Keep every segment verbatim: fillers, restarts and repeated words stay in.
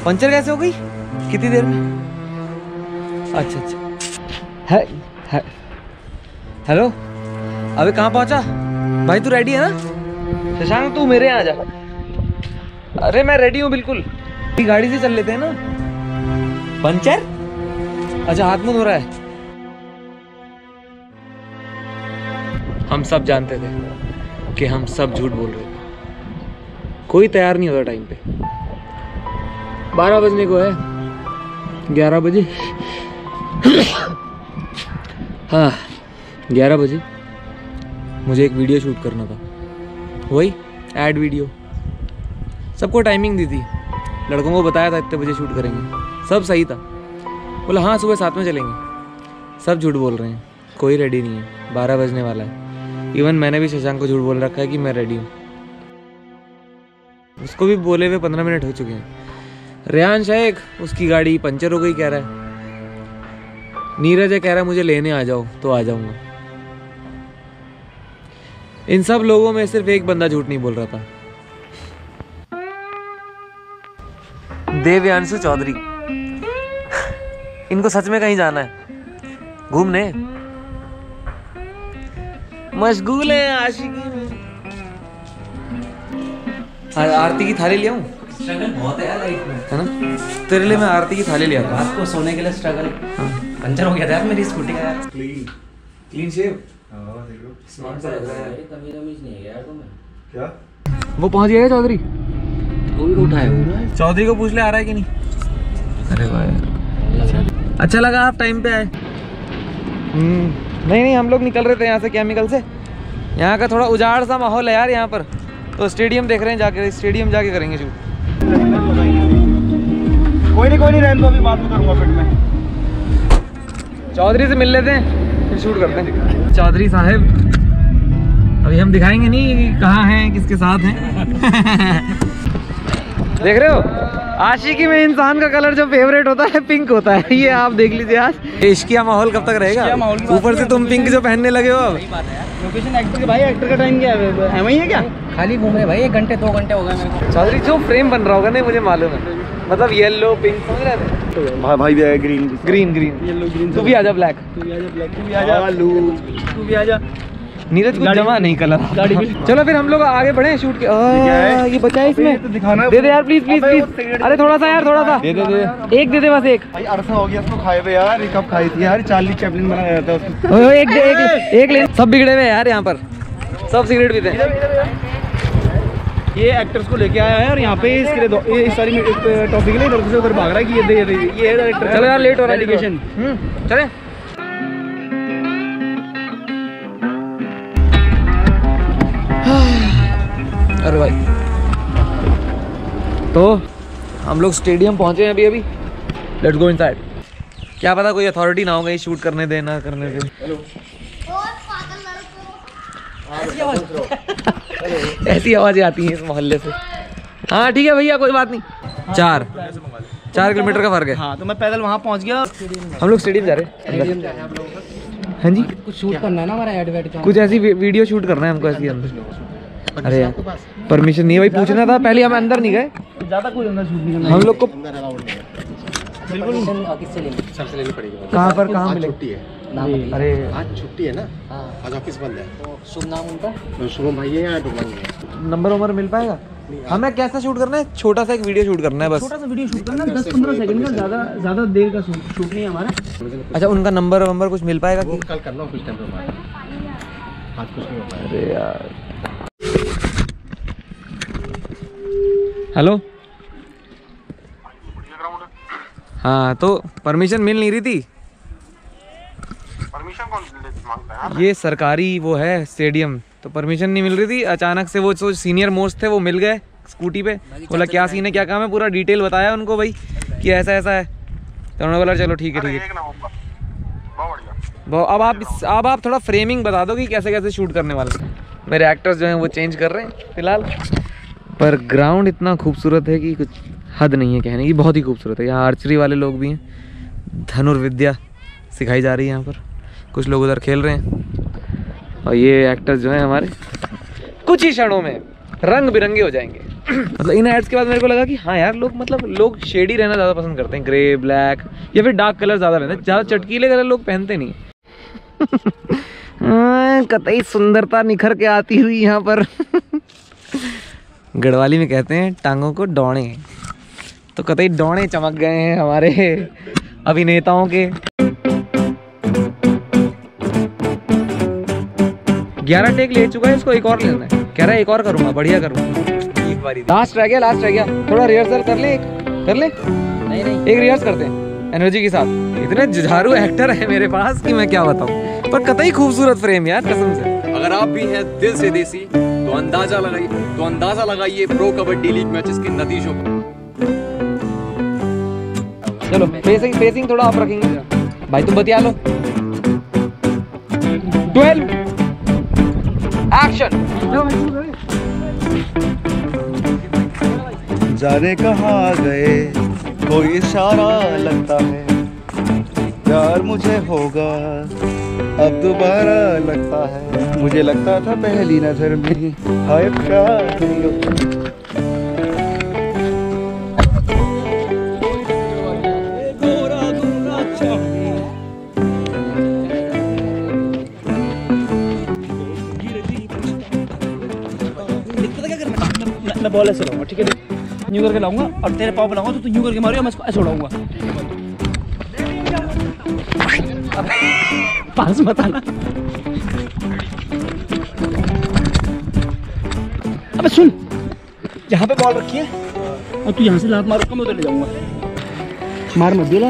Puncture कैसे हो गई? कितनी देर में? अच्छा अच्छा है, है। हेलो, अबे कहाँ पहुँचा भाई? तू रेडी है ना? शशांक तू मेरे यहाँ आ जा। अरे मैं रेडी हूँ बिल्कुल। गाड़ी से चल लेते हैं ना। पंचर? अच्छा हाथ मुंह धो रहा है। हम सब जानते थे कि हम सब झूठ बोल रहे थे। कोई तैयार नहीं होता टाइम पे। बारह बजने को है, ग्यारह बजे। हाँ ग्यारह बजे मुझे एक वीडियो शूट करना था, वही एड वीडियो। सबको टाइमिंग दी थी, लड़कों को बताया था इतने बजे शूट करेंगे, सब सही था। बोला हाँ सुबह सात में चलेंगे। सब झूठ बोल रहे हैं, कोई रेडी नहीं है। बारह बजने वाला है। इवन मैंने भी शशांक को झूठ बोल रखा है कि मैं रेडी हूँ। उसको भी बोले हुए पंद्रह मिनट हो चुके हैं। रेहान शेख उसकी गाड़ी पंचर हो गई कह रहा है। नीरज है कह रहा है मुझे लेने आ जाओ, तो आ जाऊंगा। इन सब लोगों में सिर्फ एक बंदा झूठ नहीं बोल रहा था, देवयांशु चौधरी। इनको सच में कहीं जाना है घूमने, मशगूल है आशिकी में। आरती की थाली ले आऊं? स्ट्रगल बहुत है यार लाइफ में, है ना? तेरे लिए मैं आरती की थाली ले आता हूं। रात को सोने के लिए स्ट्रगल। हाँ। पंचर हो गया था यार मेरी स्कूटी का यार। Clean clean shave. हां देखो स्मार्ट सा लग रहा है। कभी कमीज नहीं है यार तुम्हें। क्या? वो पहुंच गया है चौधरी? वो भी उठाया हुआ। चौधरी को पूछ ले आ रहा है कि नहीं। अरे भाई अच्छा लगा आप टाइम पे आए। हम्म नहीं नहीं हम लोग निकल रहे थे यहाँ से केमिकल से। यहाँ का थोड़ा उजाड़ सा माहौल है यार यहाँ पर, तो स्टेडियम देख रहे हैं, जाके स्टेडियम जाके करेंगे शूट। कोई नहीं कोई नहीं रहने दो, अभी बात करूंगा फिर मैं। चौधरी से मिल लेते हैं फिर शूट करते हैं। चौधरी साहब अभी हम दिखाएंगे नहीं कहाँ हैं किसके साथ हैं। देख रहे हो आशिकी में इंसान का कलर जो फेवरेट होता है पिंक होता है। ये आप देख लीजिए आज इश्किया माहौल कब तक रहेगा। ऊपर से तुम पिंक जो पहनने लगे हो। अब लोकेशन एक्टर के भाई, एक्टर का टाइम क्या है वही है क्या? खाली घूम रहे भाई, एक घंटे दो घंटे हो गए मेरे को। चौधरी जो फ्रेम बन रहा होगा नहीं मुझे मालूम है, मतलब येलो पिंक समझ रहे थे। भाई भाई भी है green green green yellow green. तू भी आजा ब्लैक, तू भी आजा ब्लैक, तू भी आजा आलू, तू भी आजा। नीरज कुछ जमा नहीं कलर गाड़ी में। चलो फिर हम लोग आगे बढ़े शूट के। आ, ये बचा है इसमें तो दिखाना। दे दे यार प्लीज प्लीज प्लीज। अरे थोड़ा सा यार थोड़ा सा दे दे दे एक दे दे बस एक। भाई अरसा हो गया इसको खाए हुए यार। ये कब खाई थी यार? चार्ली चैपलिन बनाया था उसको। ओए ओए एक दे एक एक ले। सब बिगड़े हुए यार यहाँ पर, सब सिगरेट पीते हैं। ये एक्टर्स को लेके आया है और यहाँ पे इसके लिए दो ये सारी टॉपिक के लिए इधर से उधर भाग रहा है कि ये दे ये ये है डायरेक्टर। चलो यार लेट हो रहा है डेडिकेशन। हम्म चले। अरे भाई तो हम लोग स्टेडियम पहुंचे हैं अभी अभी। Let's go inside. क्या पता कोई अथॉरिटी ना हो गई शूट करने दे ना करने दे। हेलो ऐसी आवाजें आती हैं इस मोहल्ले से। हाँ ठीक है भैया कोई बात नहीं। चार चार किलोमीटर का फर्क है। हाँ तो मैं पैदल वहाँ पहुँच गया। हम लोग स्टेडियम जा रहे हैं। हाँ जी कुछ शूट करना है ना हमारा एडवर्टाइज, कुछ ऐसी वीडियो शूट करना है हमको ऐसी अंदर। अरे यार परमिशन नहीं है भाई, पूछना था पहले। हम अंदर नहीं गए, ज्यादा कोई अंदर शूट नहीं करना। हम लोग को बिल्कुल किससे लेंगे? सबसे लेनी पड़ेगी। कहाँ पर कहाँ मिले? छुट्टी है। अरे आज छुट्टी है ना। हाँ आज ऑफिस बंद है। तो शुभ नाम उनका शुभम भाई है या डुबलाएंगे। नंबर वंबर मिल पाएगा? हमें कैसा शूट करना है? छोटा सा एक वीडियो शूट करना है बस। छोटा सा वीडियो शूट करना है, दस पंद्रह सेकंड का, ज्यादा ज्यादा देर का शूट नहीं है हमारा। अच्छा उनका नंबर वंबर कुछ मिल पाएगा कि? कल करना ऑफिस टाइम पे। आज कुछ नहीं होता। अरे यार हेलो। हाँ तो परमिशन मिल नहीं रही थी। परमिशन कौन मांगता है? ये सरकारी वो है स्टेडियम, तो परमिशन नहीं मिल रही थी। अचानक से वो जो सीनियर मोस्ट थे वो मिल गए स्कूटी पे। बोला क्या सीन है क्या काम है, पूरा डिटेल बताया उनको भाई कि ऐसा ऐसा है। तो उन्होंने बोला चलो ठीक है ठीक है। अब आप अब आप थोड़ा फ्रेमिंग बता दो कि कैसे कैसे शूट करने वाले। मेरे एक्टर्स जो हैं वो चेंज कर रहे हैं फिलहाल, पर ग्राउंड इतना खूबसूरत है कि कुछ हद नहीं है कहने की। बहुत ही खूबसूरत है। यहाँ आर्चरी वाले लोग भी हैं, धनुर्विद्या सिखाई जा रही है यहाँ पर। कुछ लोग उधर खेल रहे हैं और ये एक्टर्स जो हैं हमारे कुछ ही क्षणों में रंग बिरंगे हो जाएंगे। मतलब इन एड्स के बाद मेरे को लगा कि हाँ यार लोग मतलब लोग शेडी रहना ज़्यादा पसंद करते हैं, ग्रे ब्लैक या फिर डार्क कलर ज़्यादा पहनते हैं, ज़्यादा चटकीले कलर लोग पहनते नहीं। कतई सुंदरता निखर के आती हुई यहाँ पर। गढ़वाली में कहते हैं टांगों को डौड़े, तो कतई डौड़े चमक गए हैं हमारे अभिनेताओं के। ग्यारह टेक ले चुका है, इसको एक और लेना है। कह रहा है एक और करूँगा, बढ़िया करूँगा। एक बार लास्ट रह गया, लास्ट रह गया। थोड़ा रिहर्सल कर ले, एक कर ले। नहीं नहीं एक रिहर्स करते हैं एनर्जी के साथ। इतने जुझारू एक्टर है मेरे पास कि मैं क्या बताऊँ, पर कतई खूबसूरत फ्रेम यार कसम से। अगर आप भी हैं दिल से देसी तो अंदाजा लगाइए तो अंदाजा लगाइए प्रो कबड्डी लीग मैचेस के नतीजों पर। चलो फेसिंग फेसिंग थोड़ा आप रखेंगे भाई, तुम बतिया लो। Twelve action. जाने कहाँ गए कोई इशारा लगता है, प्यार मुझे होगा अब दोबारा लगता है। मुझे लगता था पहली नजर में हाय प्यार नहीं होता। मैं बॉल ऐसे लाऊंगा, ठीक है, न्यू करके लाऊंगा और तेरे पाँव बनाऊंगा तो तू न्यू करके मारियो, मैं इसको ऐसे उड़ाऊंगा। पास मत आना। अबे सुन, यहाँ पे बॉल रखी है और तू यहाँ से लात मार, मैं उधर ले जाऊंगा। मार मत दियो लाल।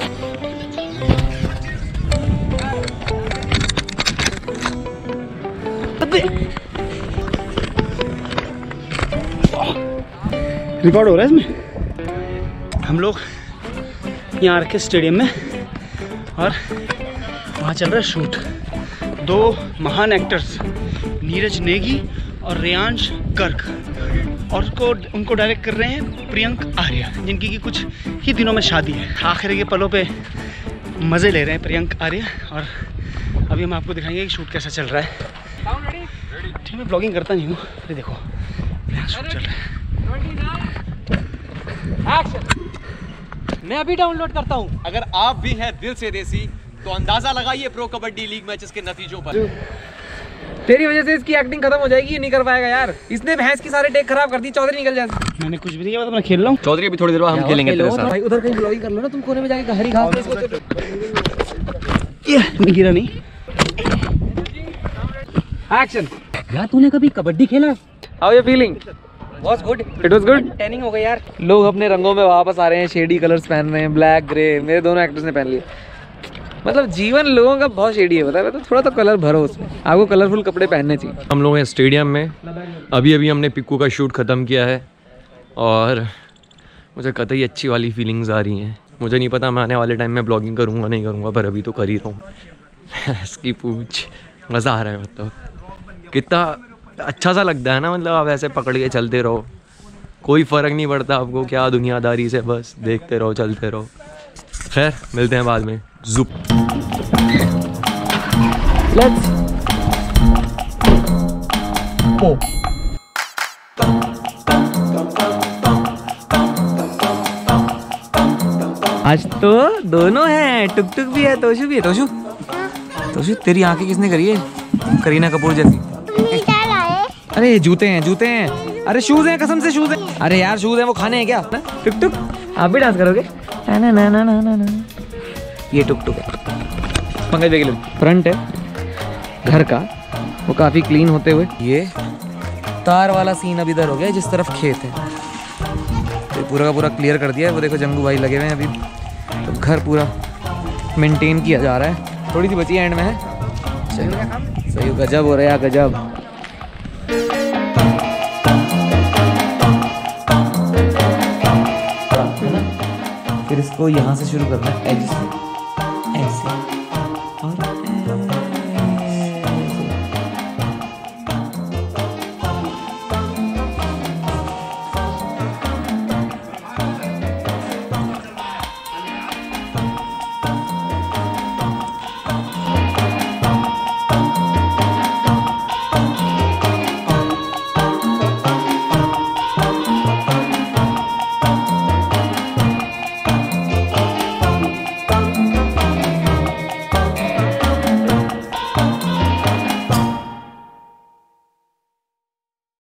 रिकॉर्ड हो रहा है इसमें। हम लोग यहाँ रखे स्टेडियम में और वहाँ चल रहा है शूट। दो महान एक्टर्स नीरज नेगी और रेयांश गर्ग, और उसको उनको डायरेक्ट कर रहे हैं प्रियंक आर्या, जिनकी की कुछ ही दिनों में शादी है। आखिर के पलों पे मज़े ले रहे हैं प्रियंक आर्या, और अभी हम आपको दिखाएंगे कि शूट कैसा चल रहा है। ठीक है, ब्लॉगिंग करता नहीं हूँ, फिर देखो शूट चल रहा है। एक्शन। मैं अभी डाउनलोड करता हूँ। अगर आप भी हैं दिल से देसी तो अंदाजा लगाइए प्रो कबड्डी लीग मैचेस के नतीजों पर। तेरी वजह से इसकी एक्टिंग खत्म हो जाएगी, ये नहीं कर पाएगा यार। इसने भैंस की सारे टेक खराब कर दी। चौधरी निकल जाए। मैंने कुछ भी नहीं किया, मैं खेल रहा हूँ। चौधरी अभी थोड़ी देर बाद हम खेलेंगे तेरे साथ। भाई उधर कहीं ब्लॉगिंग कर लो ना, तुम कोने में जाके हरी घास पे। ये मैं गिरा नहीं। एक्शन। यार तूने कभी कबड्डी खेला? How you feeling? बहुत good. It was good. Tanning हो गई यार। लोग अपने रंगों में वापस आ रहे हैं, शेडी कलर्स पहन रहे हैं, ब्लैक ग्रे। मेरे दोनों एक्टर्स ने पहन लिए। मतलब जीवन लोगों का बहुत शेडी है, पता है। तो थोड़ा तो कलर भरो उसमें, आपको कलरफुल कपड़े पहनने चाहिए। हम लोग हैं स्टेडियम में, अभी अभी हमने पिक्कू का शूट ख़त्म किया है और मुझे कतई अच्छी वाली फीलिंग्स आ रही हैं। मुझे नहीं पता मैं आने वाले टाइम में ब्लॉगिंग करूँगा नहीं करूँगा, पर अभी तो कर ही रहा हूँ। इसकी पूछ मज़ा आ रहा है। मतलब कितना अच्छा सा लगता है ना, मतलब आप ऐसे पकड़ के चलते रहो, कोई फ़र्क नहीं पड़ता आपको क्या दुनियादारी से, बस देखते रहो चलते रहो। खैर मिलते हैं बाद में। ज़ुप लेट्स ओ आज तो दोनों हैं, टुक टुक भी है, तोशु भी है। तोशु तोशु तेरी आंखें किसने करी है? करीना कपूर जैसी। अरे ये जूते हैं, जूते हैं। अरे शूज हैं, कसम से शूज हैं। अरे यार शूज हैं, वो खाने हैं क्या? टुक टुक आप भी डांस करोगे? ना ना ना ना ना ना। ये टुक टुक है, पंकज बेगल फ्रंट है घर का, वो काफ़ी क्लीन होते हुए। ये तार वाला सीन अब इधर हो गया जिस तरफ खेत है, तो पूरा का पूरा क्लियर कर दिया है। वो देखो जंगू भाई लगे हुए हैं अभी, तो घर पूरा मेंटेन किया जा रहा है। थोड़ी सी बची एंड में है। सही गजब हो रहा है, गजब। फिर इसको यहाँ से शुरू करना है, एज से ऐसे।